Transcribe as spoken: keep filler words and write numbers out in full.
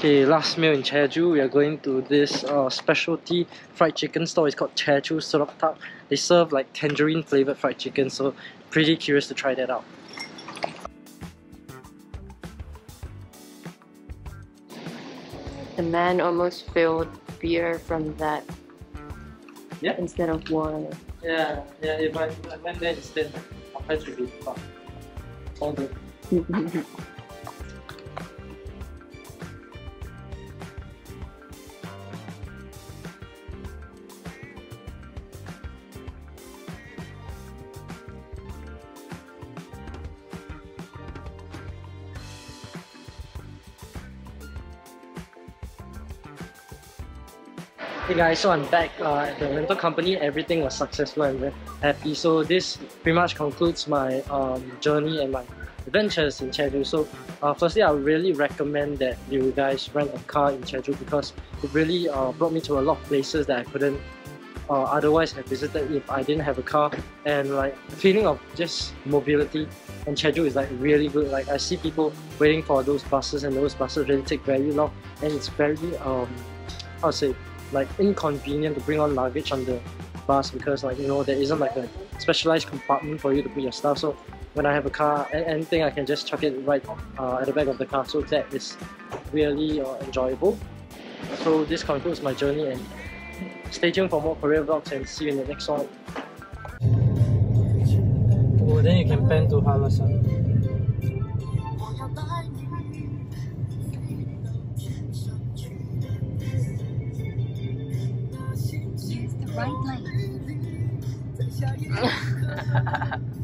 Okay, last meal in Jeju, we are going to this uh, specialty fried chicken store. It's called Jeju Suroktak. They serve like tangerine flavored fried chicken, so pretty curious to try that out. The man almost filled beer from that Yeah. instead of water. Yeah, yeah, if I, I went there instead, my friends would be fun. All the Hey guys, so I'm back uh, at the rental company. Everything was successful and very happy. So this pretty much concludes my um, journey and my adventures in Jeju. So uh, firstly, I would really recommend that you guys rent a car in Jeju because it really uh, brought me to a lot of places that I couldn't uh, otherwise have visited if I didn't have a car. And like the feeling of just mobility in Jeju is like really good. Like I see people waiting for those buses, and those buses really take very long, and it's very um, how to say, like inconvenient to bring on luggage on the bus because like you know there isn't like a specialized compartment for you to put your stuff. So when I have a car, anything I can just chuck it right uh, at the back of the car. So that is really uh, enjoyable. So this concludes my journey, and stay tuned for more Korea vlogs and see you in the next one. Oh, then you can pan to Hallasan. Use the right lane.